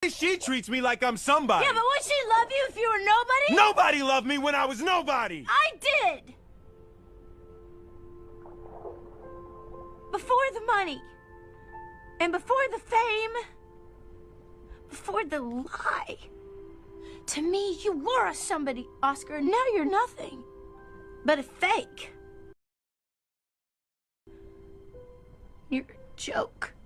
She treats me like I'm somebody. Yeah, but would she love you if you were nobody? Nobody loved me when I was nobody. I did. Before the money. And before the fame. Before the lie. To me, you were a somebody, Oscar, and now you're nothing. But a fake. You're a joke.